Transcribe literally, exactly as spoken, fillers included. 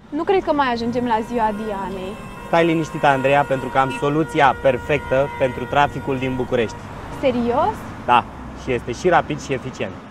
Nu cred că mai ajungem la ziua Dianei. Stai liniștită, Andreea, pentru că am soluția perfectă pentru traficul din București. Serios? Da, și este și rapid și eficient.